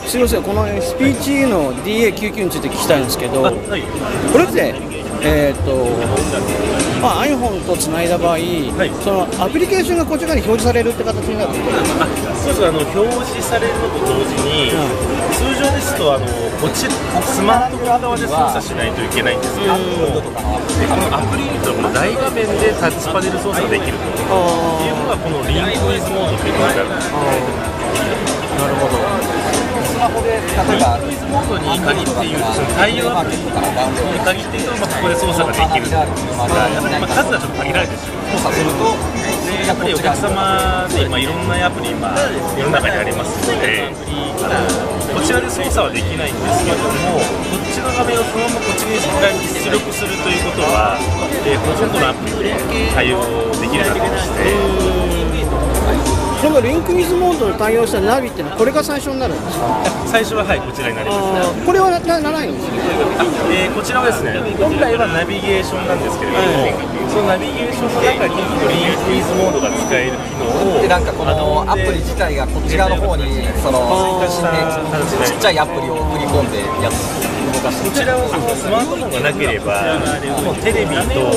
すみません、この SPG の DA99 について聞きたいんですけど、 はい、 これってiPhone とつないだ場合、はい、そのアプリケーションがこちらに表示されるって形になるんですか？ そうです。表示されるのと同時に、通常ですとこっちスマートフォン側で操作しないといけないんですけども、このアプリとこの大画面でタッチパネル操作ができるというのがこのリンクウィズモードというものになるんですね。 なるほど。 スマホで例えばリンクウィズモードに限って言うと、その対応アプリに限って言うと、ここで操作ができるんですが、やっぱり数はちょっと限られてしまう。でやっぱりお客様でいろんなアプリ世の中にありますので、こちらで操作はできないんですけども、こっちの画面をそのままこっちに出力するということは、ほとんどのアプリで対応できるようになってまして。 このリンクウィズモードに対応したナビってのはこれが最初になるんですか？ 最初ははいこちらになります。 これはならないんですか？ こちらはですね、本来はナビゲーションなんですけれども、そのナビゲーションの中にリンクウィズモードが使える機能をでなんかこのアプリ自体がこっち側の方にそのちっちゃいアプリを送り込んでやつ動かして、 こちらはそのスマートフォンがなければもうテレビ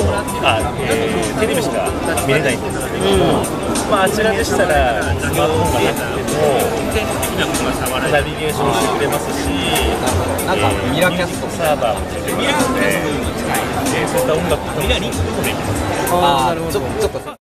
しか見れないんですけれども、あちらでしたらスマートフォンがなくてもナビゲーションしてくれますし、 なんかミラキャストサーバーもついてますので、そういった音楽とリンクもできます。 なるほど。 ちょっと